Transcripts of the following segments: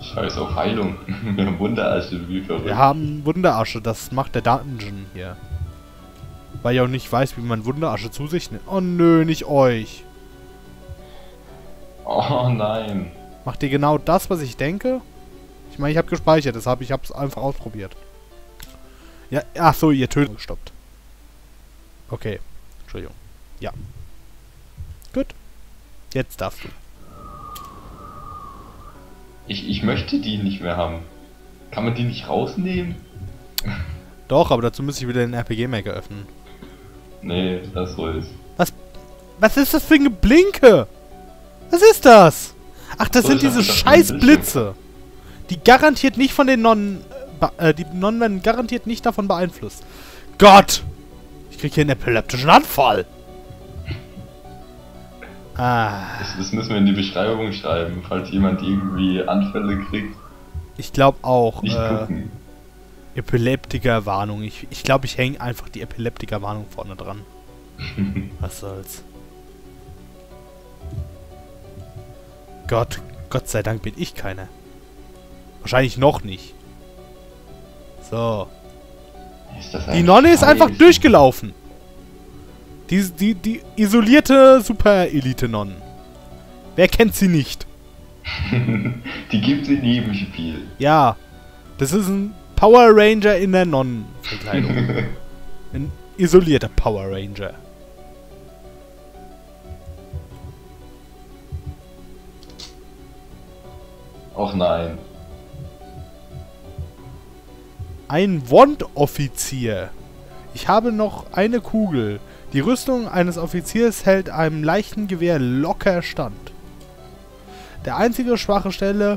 Scheiß auf Heilung. Wir haben Wunderasche, wie verrückt. Wir haben Wunderasche, das macht der Dungeon hier. Weil ich auch nicht weiß, wie man Wunderasche zu sich nimmt. Oh nö, nicht euch. Oh nein. Macht ihr genau das, was ich denke? Ich meine, ich habe gespeichert, deshalb ich habe es einfach ausprobiert. Ja, ach so, ihr tötet gestoppt. Okay, Entschuldigung. Ja. Gut. Jetzt darfst du. Ich möchte die nicht mehr haben. Kann man die nicht rausnehmen? Doch, aber dazu müsste ich wieder den RPG-Maker öffnen. Nee, das soll's. Was ist das für ein Geblinke? Was ist das? Ach, das So, sind ich hab diese gedacht, scheiß ein Blitze. Die garantiert nicht von den Nonnen... die Nonnen werden garantiert nicht davon beeinflusst. Gott! Ich krieg hier einen epileptischen Anfall. Ah. Das müssen wir in die Beschreibung schreiben, falls jemand irgendwie Anfälle kriegt. Ich glaube auch. Nicht gucken. Epileptiker-Warnung. Ich glaube, ich hänge einfach die Epileptiker-Warnung vorne dran. Was soll's. Gott sei Dank bin ich keiner. Wahrscheinlich noch nicht. So. Die Nonne ist einfach durchgelaufen. Die isolierte Super-Elite-Nonnen. Wer kennt sie nicht? Die gibt's in jedem Spiel. Ja. Das ist ein Power Ranger in der Nonnenverkleidung. Ein isolierter Power Ranger. Och nein. Ein Wand-Offizier. Ich habe noch eine Kugel. Die Rüstung eines Offiziers hält einem leichten Gewehr locker stand. Der einzige schwache Stelle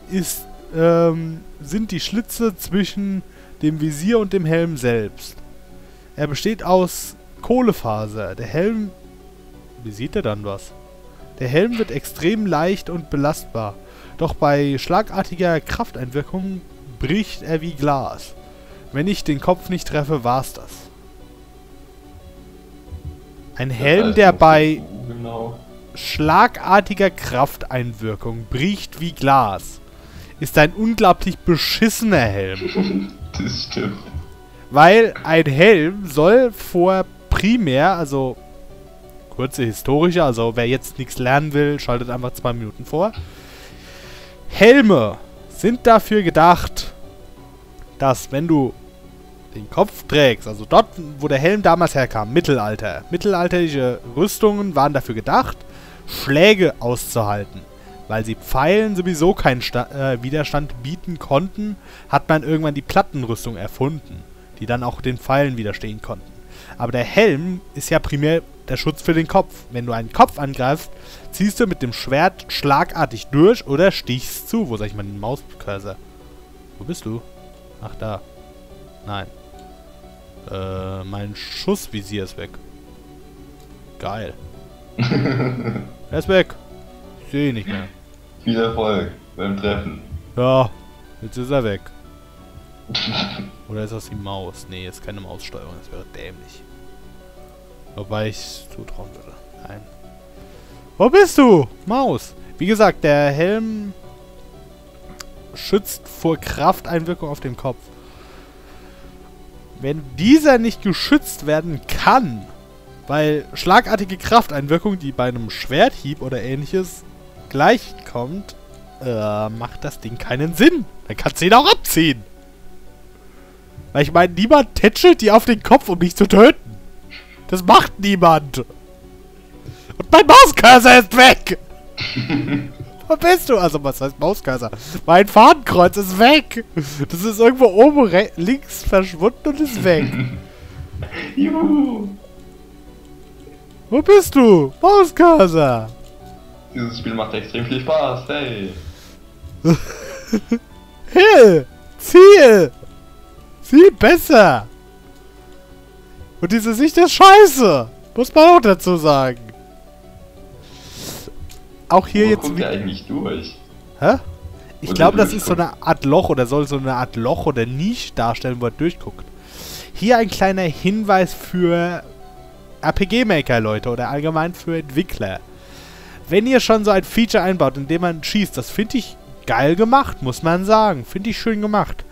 sind die Schlitze zwischen dem Visier und dem Helm selbst. Er besteht aus Kohlefaser. Der Helm... Wie sieht er dann was? Der Helm wird extrem leicht und belastbar. Doch bei schlagartiger Krafteinwirkung bricht er wie Glas. Wenn ich den Kopf nicht treffe, war's das. Ein Helm, der bei schlagartiger Krafteinwirkung bricht wie Glas, ist ein unglaublich beschissener Helm. Das stimmt. Weil ein Helm soll vor primär, also kurze historische, also wer jetzt nichts lernen will, schaltet einfach 2 Minuten vor. Helme sind dafür gedacht, dass wenn du den Kopf trägst, also dort, wo der Helm damals herkam, Mittelalter. Mittelalterliche Rüstungen waren dafür gedacht, Schläge auszuhalten. Weil sie Pfeilen sowieso keinen Widerstand bieten konnten, hat man irgendwann die Plattenrüstung erfunden, die dann auch den Pfeilen widerstehen konnten. Aber der Helm ist ja primär der Schutz für den Kopf. Wenn du einen Kopf angreifst, ziehst du mit dem Schwert schlagartig durch oder stichst zu. Wo sag ich mal den Mauscursor? Wo bist du? Ach, da. Nein. Mein Schussvisier ist weg. Geil. Er ist weg. Ich sehe ihn nicht mehr. Viel Erfolg beim Treffen. Ja, jetzt ist er weg. Oder ist das die Maus? Nee, ist keine Maussteuerung, das wäre dämlich. Wobei ich es zutrauen würde. Nein. Wo bist du? Maus. Wie gesagt, der Helm schützt vor Krafteinwirkung auf den Kopf. Wenn dieser nicht geschützt werden kann, weil schlagartige Krafteinwirkung, die bei einem Schwerthieb oder ähnliches gleichkommt, macht das Ding keinen Sinn. Dann kannst du ihn auch abziehen. Weil ich meine, niemand tätschelt die auf den Kopf, um dich zu töten. Das macht niemand. Und mein Mauscursor ist weg. Wo bist du? Also, was heißt Mauscursor? Mein Fadenkreuz ist weg. Das ist irgendwo oben links verschwunden und ist weg. Juhu. Wo bist du? Mauscursor. Dieses Spiel macht extrem viel Spaß, hey. Hill! Ziel! Viel besser! Und diese Sicht ist scheiße! Muss man auch dazu sagen. Auch hier Wo jetzt... kommt der eigentlich durch? Hä? Ich Wo glaube, der das ist so eine Art Loch oder soll so eine Art Loch oder Nische darstellen, wo er durchguckt. Hier ein kleiner Hinweis für RPG-Maker, Leute, oder allgemein für Entwickler. Wenn ihr schon so ein Feature einbaut, in dem man schießt, das finde ich Geil gemacht, muss man sagen. Finde ich schön gemacht.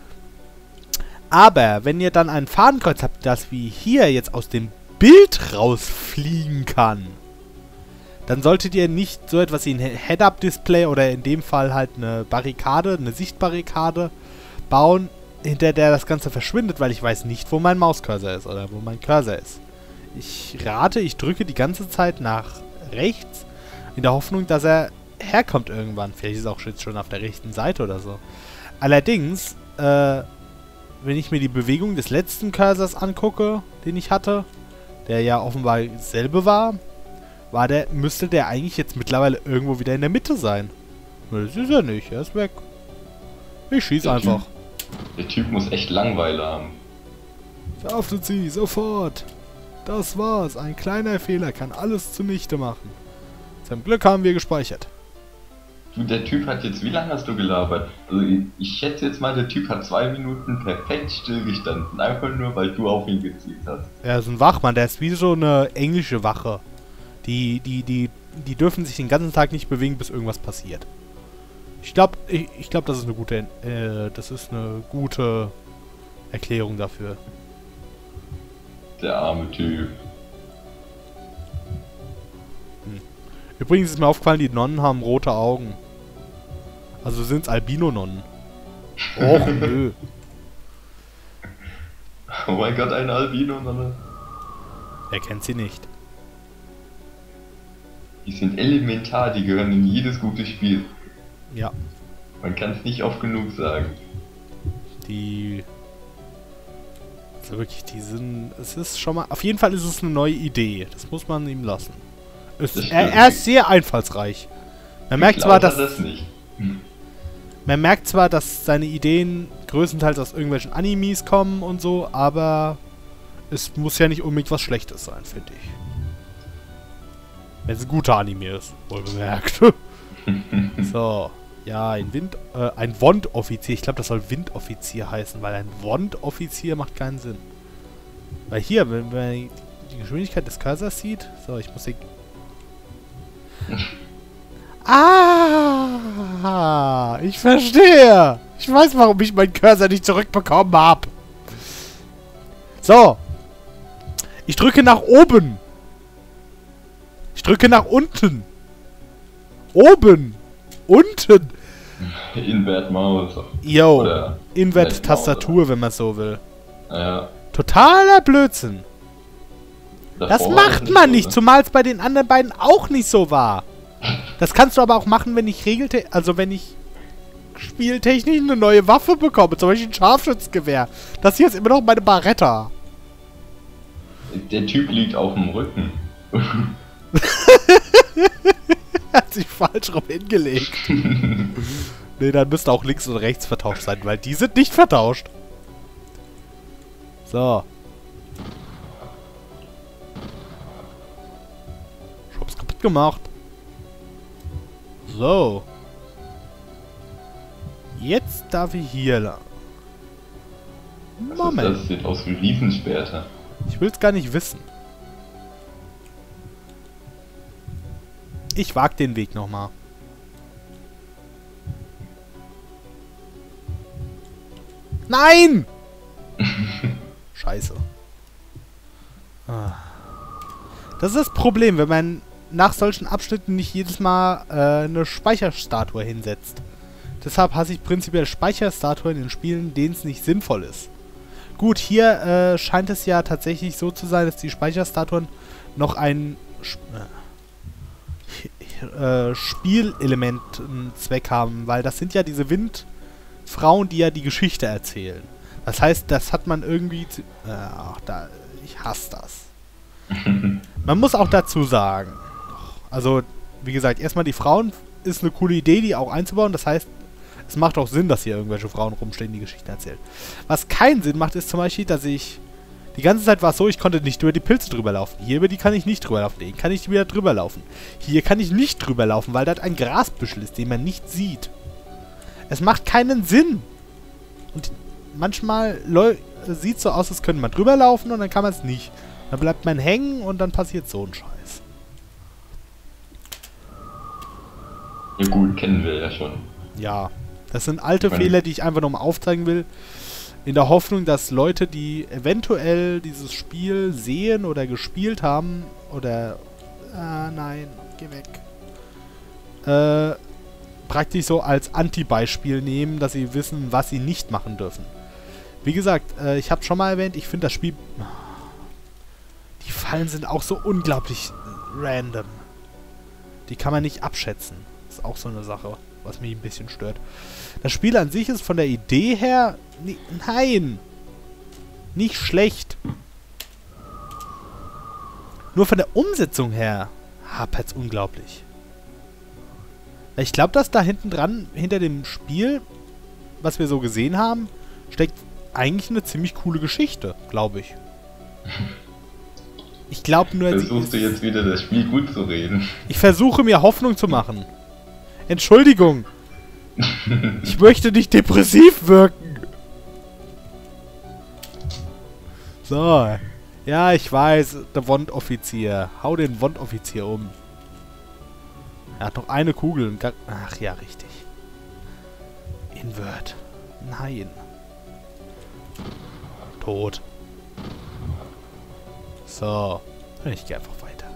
Aber wenn ihr dann ein Fadenkreuz habt, das wie hier jetzt aus dem Bild rausfliegen kann, dann solltet ihr nicht so etwas wie ein Head-Up-Display oder in dem Fall halt eine Barrikade, eine Sichtbarrikade bauen, hinter der das Ganze verschwindet, weil ich weiß nicht, wo mein Mauscursor ist oder wo mein Cursor ist. Ich rate, ich drücke die ganze Zeit nach rechts, in der Hoffnung, dass er herkommt irgendwann. Vielleicht ist er auch jetzt schon auf der rechten Seite oder so. Allerdings, wenn ich mir die Bewegung des letzten Cursors angucke, den ich hatte, der ja offenbar dasselbe war, müsste der eigentlich jetzt mittlerweile irgendwo wieder in der Mitte sein. Das ist er nicht, er ist weg. Ich schieße einfach. Der Typ muss echt Langeweile haben. Verhaftet sie, sofort! Das war's, ein kleiner Fehler kann alles zunichte machen. Zum Glück haben wir gespeichert. Du, der Typ hat jetzt, wie lange hast du gelabert? Also ich schätze jetzt mal, der Typ hat 2 Minuten perfekt stillgestanden. Einfach nur, weil du auf ihn gezielt hast. Er ist ein Wachmann, der ist wie so eine englische Wache. Die dürfen sich den ganzen Tag nicht bewegen, bis irgendwas passiert. Ich glaube, das ist eine gute Erklärung dafür. Der arme Typ. Übrigens ist mir aufgefallen, die Nonnen haben rote Augen. Also sind's Albino-Nonnen. Och, nö. Oh mein Gott, eine Albino-Nonne. Er kennt sie nicht. Die sind elementar, die gehören in jedes gute Spiel. Ja. Man kann es nicht oft genug sagen. Also wirklich, es ist schon mal, auf jeden Fall ist es eine neue Idee. Das muss man ihm lassen. Er ist sehr einfallsreich. Man merkt zwar, dass seine Ideen größtenteils aus irgendwelchen Animes kommen und so, aber es muss ja nicht unbedingt was Schlechtes sein, finde ich. Wenn es ein guter Anime ist, wohl bemerkt. So. Ja, ein Wond-Offizier. Ich glaube, das soll Windoffizier heißen, weil ein Wond-Offizier macht keinen Sinn. Weil hier, wenn man die Geschwindigkeit des Cursors sieht... So, ich muss den... Ah, ich verstehe. Ich weiß, warum ich meinen Cursor nicht zurückbekommen habe. So. Ich drücke nach oben. Ich drücke nach unten. Oben. Unten. Invert Maus. Yo. Invert Tastatur, wenn man so will. Ja. Totaler Blödsinn. Das macht man nicht, zumal es bei den anderen beiden auch nicht so war. Das kannst du aber auch machen, wenn ich wenn ich spieltechnisch eine neue Waffe bekomme, zum Beispiel ein Scharfschützengewehr. Das hier ist immer noch meine Barretta. Der Typ liegt auf dem Rücken. Hat sich falsch rum hingelegt. Nee, dann müsste auch links und rechts vertauscht sein, weil die sind nicht vertauscht. So. Ich hab's kaputt gemacht. So. Jetzt darf ich hier lang. Moment. Das sieht aus wie Riesenspäter. Ich will's gar nicht wissen. Ich wag den Weg nochmal. Nein! Scheiße. Das ist das Problem, wenn man nach solchen Abschnitten nicht jedes Mal eine Speicherstatue hinsetzt. Deshalb hasse ich prinzipiell Speicherstatuen in Spielen, denen es nicht sinnvoll ist. Gut, hier scheint es ja tatsächlich so zu sein, dass die Speicherstatuen noch ein Spielelement-Zweck haben, weil das sind ja diese Windfrauen, die ja die Geschichte erzählen. Das heißt, das hat man irgendwie... ich hasse das. Man muss auch dazu sagen, also, wie gesagt, erstmal die Frauen ist eine coole Idee, die auch einzubauen. Das heißt, es macht auch Sinn, dass hier irgendwelche Frauen rumstehen, die Geschichten erzählen. Was keinen Sinn macht, ist zum Beispiel, dass ich... Die ganze Zeit war es so, ich konnte nicht über die Pilze drüber laufen. Hier über die kann ich nicht drüber laufen. Den kann ich wieder drüber laufen. Hier kann ich nicht drüber laufen, weil das ein Grasbüschel ist, den man nicht sieht. Es macht keinen Sinn. Und manchmal sieht es so aus, als könnte man drüber laufen und dann kann man es nicht. Dann bleibt man hängen und dann passiert so ein Scheiß. Ja gut, kennen wir ja schon. Ja, das sind alte Wenn- Fehler, die ich einfach nochmal aufzeigen will. In der Hoffnung, dass Leute, die eventuell dieses Spiel sehen oder gespielt haben, oder... nein, geh weg. Praktisch so als Anti-Beispiel nehmen, dass sie wissen, was sie nicht machen dürfen. Wie gesagt, ich habe schon mal erwähnt, ich finde das Spiel... Die Fallen sind auch so unglaublich random. Die kann man nicht abschätzen. Das ist auch so eine Sache, was mich ein bisschen stört. Das Spiel an sich ist von der Idee her... Nein! Nicht schlecht. Nur von der Umsetzung her hapert's unglaublich. Ich glaube, dass da hinten dran, hinter dem Spiel, was wir so gesehen haben, steckt eigentlich eine ziemlich coole Geschichte, glaube ich. Ich glaube nur... Versuchst du jetzt wieder das Spiel gut zu reden? Ich versuche mir Hoffnung zu machen. Entschuldigung. Ich möchte nicht depressiv wirken. So. Ja, ich weiß, der Wondoffizier. Hau den Wondoffizier um. Er hat noch eine Kugel im Gang. Ach ja, richtig. Invert. Nein. Tot. So. Ich gehe einfach weiter.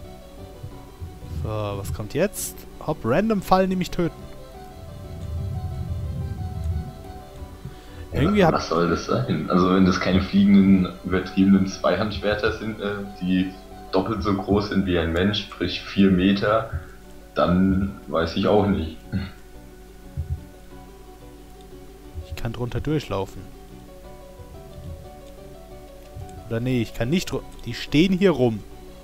So, was kommt jetzt? Hopp, random Fall nämlich töten. Irgendwie Ja, was soll das sein? Also wenn das keine fliegenden, übertriebenen Zweihandschwerter sind, die doppelt so groß sind wie ein Mensch, sprich 4 Meter, dann weiß ich auch nicht. Ich kann drunter durchlaufen. Oder nee, ich kann nicht drunter... Die stehen hier rum.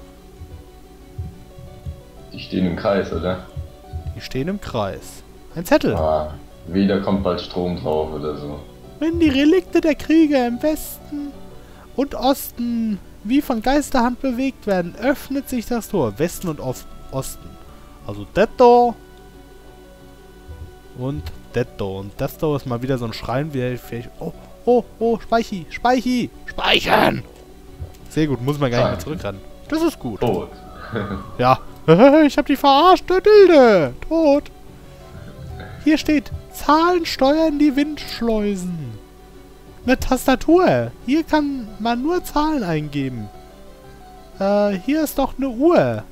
Die stehen im Kreis, oder? Die stehen im Kreis. Ein Zettel. Ah, wieder kommt bald Strom drauf oder so. Wenn die Relikte der Krieger im Westen und Osten wie von Geisterhand bewegt werden, öffnet sich das Tor. Westen und Osten. Also das Tor und das Tor. Und das Tor ist mal wieder so ein Schrein, wie vielleicht... Oh, oh, oh, Speichi, Speichi, Speichern! Sehr gut, muss man gar nicht mehr zurückrennen. Das ist gut. Tot. Ja. Ich hab die verarscht, der Dilde. Tot. Hier steht, Zahlen steuern die Windschleusen. Eine Tastatur. Hier kann man nur Zahlen eingeben. Hier ist doch eine Uhr.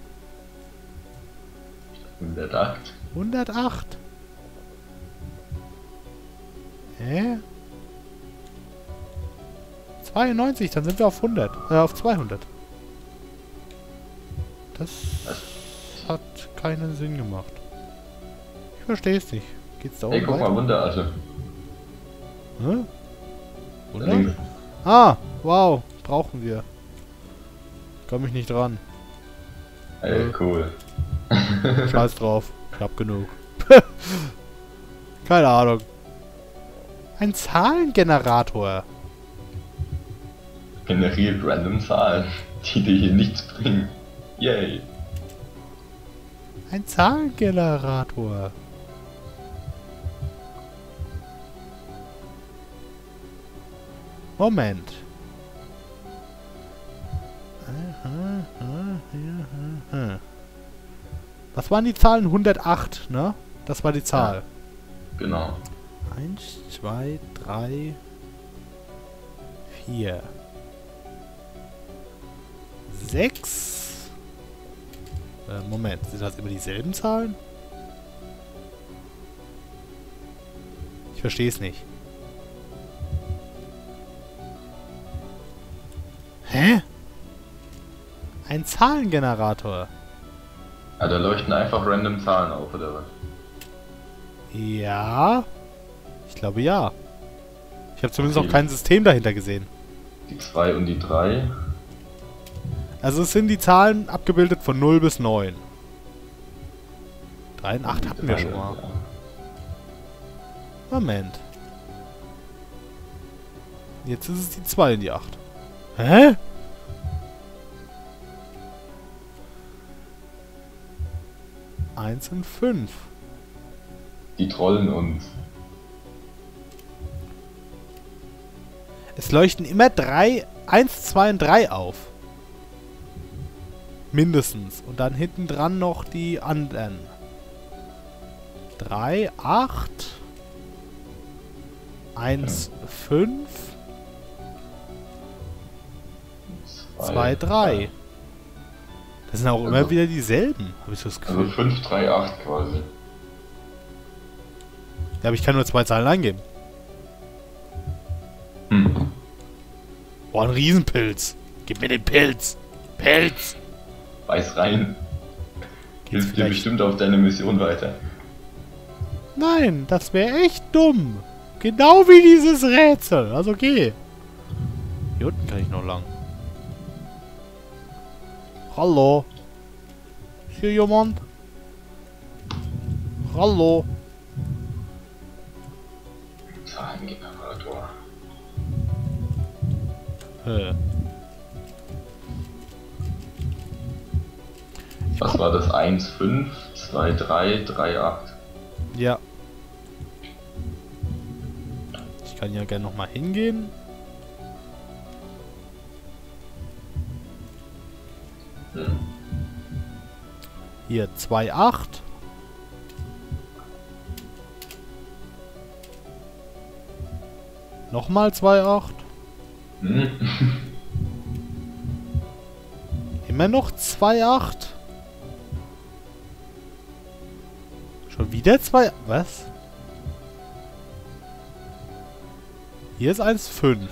108. 108. Hä? 92, dann sind wir auf 100. Auf 200. Das hat keinen Sinn gemacht. Ich verstehe es nicht. Geht's da oben Ey, guck mal, Wunderasche. Hä? Da Wunder? links. Ah, wow. Brauchen wir. Komm ich nicht dran. Ey, cool. Scheiß drauf. Ich hab genug. Keine Ahnung. Ein Zahlengenerator. Generiert random Zahlen, die dir hier nichts bringen. Yay. Ein Zahlengenerator. Moment. Was waren die Zahlen? 108, ne? Das war die Zahl. Genau. 1, 2, 3, 4, 6. Moment, sind das immer dieselben Zahlen? Ich verstehe es nicht. Hä? Ein Zahlengenerator. Ja, da leuchten einfach random Zahlen auf, oder was? Ja. Ich glaube ja. Ich habe zumindest Okay. auch kein System dahinter gesehen. Die 2 und die 3. Also es sind die Zahlen abgebildet von 0 bis 9. 3 und 8 hatten wir schon mal. Moment. Jetzt ist es die 2 und die 8. Hä? Eins und 5. Die trollen uns. Es leuchten immer 3, 1, 2 und 3 auf. Mindestens. Und dann hinten dran noch die anderen. 3, 8. 1, 5. 2, 3. Das sind auch immer wieder dieselben, habe ich so das Gefühl. Also 5, 3, 8 quasi. Ja, aber ich kann nur 2 Zahlen eingeben. Hm. Boah, ein Riesenpilz. Gib mir den Pilz. Pilz. Weiß rein. Geht's Hilft dir bestimmt auf deine Mission weiter. Nein, das wäre echt dumm. Genau wie dieses Rätsel. Also geh. Hier unten kann ich noch lang. Hallo. Ist hier jemand? Hallo. Zahlengenerator. Was war das? 1, 5, 2, 3, 3, 8. Ja. Ich kann ja gerne nochmal hingehen. Hm. Hier 2, 8. Nochmal 2, 8. Hm. Immer noch 2, 8. Schon wieder 2... Was? Hier ist 1, 5.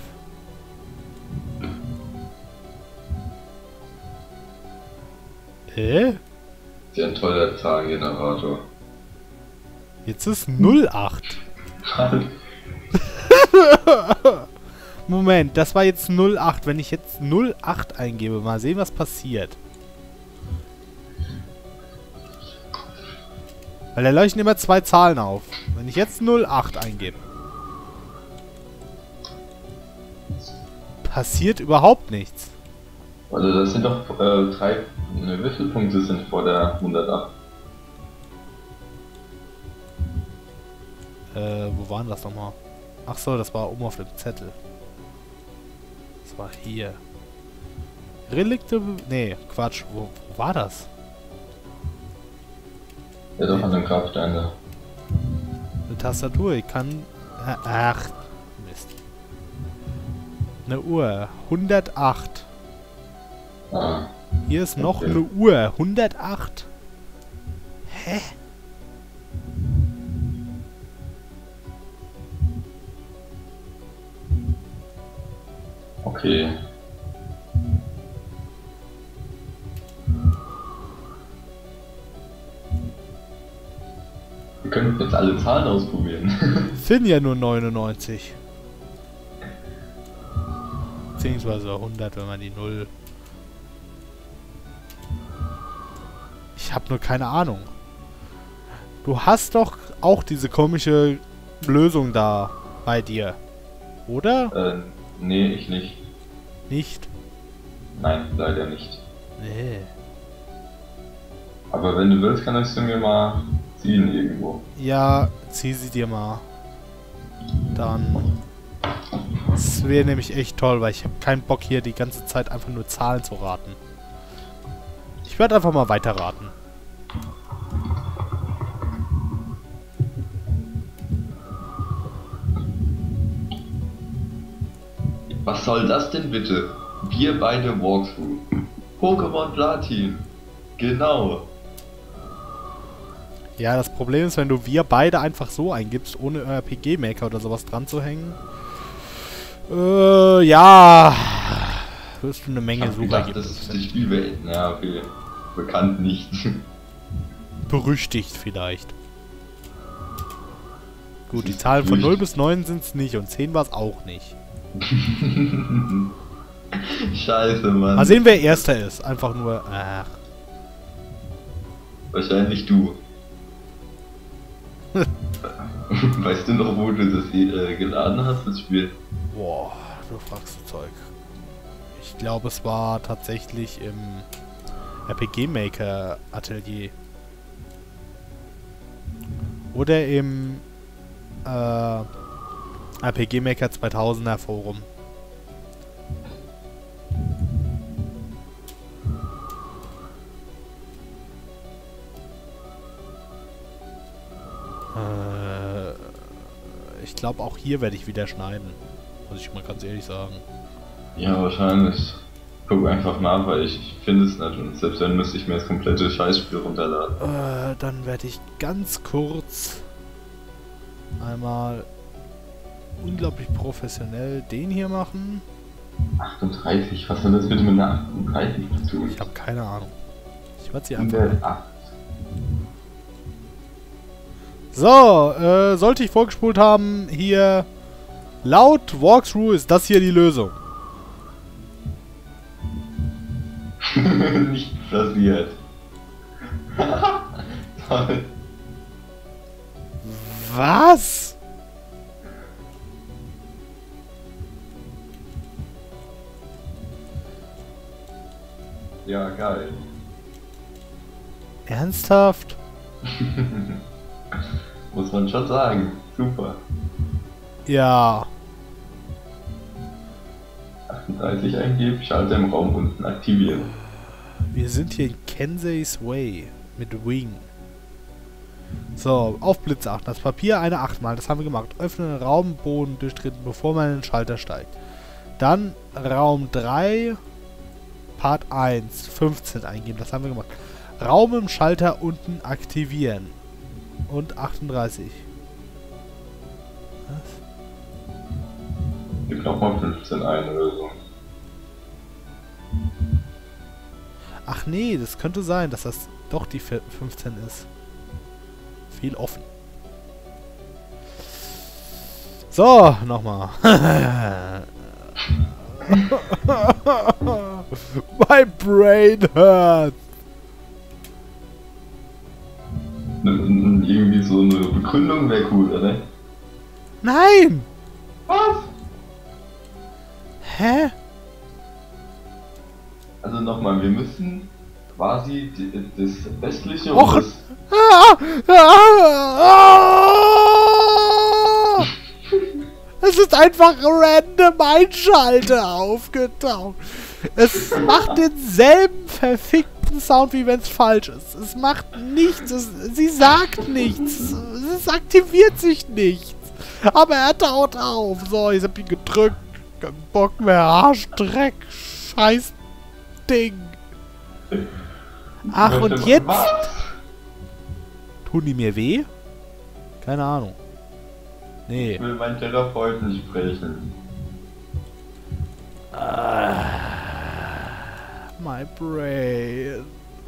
Sehr ein toller Zahlengenerator. Jetzt ist 0, 8. Moment, das war jetzt 08. Wenn ich jetzt 08 eingebe, mal sehen, was passiert. Weil da leuchten immer 2 Zahlen auf. Wenn ich jetzt 08 eingebe, passiert überhaupt nichts. Also das sind doch 3... wie viele Punkte sind vor der 108? Wo waren das nochmal? Ach so, das war oben auf dem Zettel. Das war hier. Relikte... Nee, Quatsch. Wo war das? Ja, doch an dem Grabstein da. Eine Tastatur. Ich kann... Ach, Mist. Eine Uhr. 108. Ah. Hier ist noch Okay. eine Uhr. 108. Hä? Okay. Wir könnten jetzt alle Zahlen ausprobieren. Sind ja nur 99. Beziehungsweise 100, wenn man die 0... Ich habe nur keine Ahnung. Du hast doch auch diese komische Lösung da bei dir. Oder? Nee, ich nicht. Nicht? Nein, leider nicht. Nee. Aber wenn du willst, kannst du mir mal ziehen irgendwo. Ja, zieh sie dir mal. Dann... Das wäre nämlich echt toll, weil ich habe keinen Bock hier die ganze Zeit einfach nur Zahlen zu raten. Ich werde einfach mal weiterraten. Was soll das denn bitte? Wir beide Walkthrough. Pokémon Platin. Genau. Ja, das Problem ist, wenn du wir beide einfach so eingibst, ohne RPG-Maker oder sowas dran zu hängen. Ja. Wirst du eine Menge Ich hab gedacht, das Suchergebnisse ist finden. die Spielwelt. Ja, okay. Bekannt nicht. Berüchtigt vielleicht. Gut, die Zahlen von 0 bis 9 sind es nicht und 10 war es auch nicht. Scheiße, Mann. Mal sehen, wer Erster ist. Einfach nur, ach. Wahrscheinlich du. Weißt du noch, wo du das geladen hast, das Spiel? Boah, du fragst du Zeug. Ich glaube, es war tatsächlich im RPG Maker Atelier. Oder im RPG Maker 2000er Forum. Ich glaube, auch hier werde ich wieder schneiden. Muss ich mal ganz ehrlich sagen. Ja, wahrscheinlich. Guck einfach nach, weil ich finde es nicht. Und selbst dann müsste ich mir das komplette Scheißspiel runterladen. Dann werde ich ganz kurz einmal unglaublich professionell den hier machen. 38, was hat das bitte mit einer 38 zu tun? Ich habe keine Ahnung. Ich werde sie einfach... So, sollte ich vorgespult haben, hier laut Walkthrough ist das hier die Lösung. Nicht passiert. Toll. Was? Ja, geil. Ernsthaft? Muss man schon sagen. Super. Ja. 38 eingeben, Schalter im Raum unten aktivieren. Wir sind hier in Kensei's Way mit Wing. So, auf Blitz achten. Das Papier eine 8 mal. Das haben wir gemacht. Öffnen den Raumboden durchtreten, bevor man in den Schalter steigt. Dann Raum 3, Part 1, 15 eingeben. Das haben wir gemacht. Raum im Schalter unten aktivieren. Und 38. Was? Gib nochmal 15 ein oder so. Ach nee, das könnte sein, dass das doch die 15 ist. Viel offen. So, nochmal. My brain hurts. Irgendwie so eine Begründung wäre cool, oder? Nein! Was? Hä? Also nochmal, wir müssen quasi das westliche Och. und das... Es ist einfach random ein Schalter aufgetaucht. Es macht denselben verfickten Sound, wie wenn es falsch ist. Es macht nichts. Sie sagt nichts. Es aktiviert sich nichts. Aber er taucht auf. So, ich hab ihn gedrückt. Kein Bock mehr. Arschdreck. Scheiß Ding. Ach, und jetzt? Was? Tun die mir weh? Keine Ahnung. Nee. Ich will meinen Therapeuten sprechen. My brain.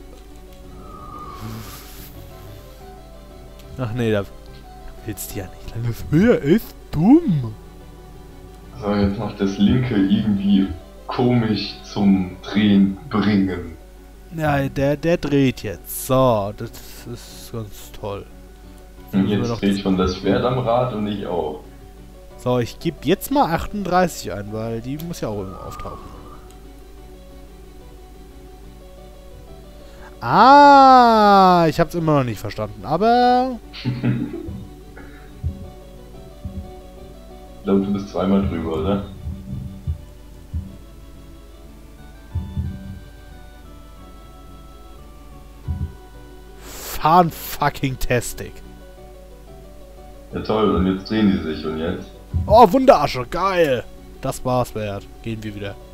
Ach nee, da willst du ja nicht. Das Höher ist dumm. So, jetzt noch das linke irgendwie komisch zum Drehen bringen. Ja, der dreht jetzt. So, das ist ganz toll. Und jetzt dreht schon das Schwert am Rad und ich auch. So, ich gebe jetzt mal 38 ein, weil die muss ja auch irgendwo auftauchen. Ah, ich hab's immer noch nicht verstanden, aber... Ich glaube, du bist zweimal drüber, oder? Fan-fucking-tastic. Ja toll, und jetzt drehen die sich und jetzt? Oh, Wunderasche, geil. Das war's wert. Gehen wir wieder.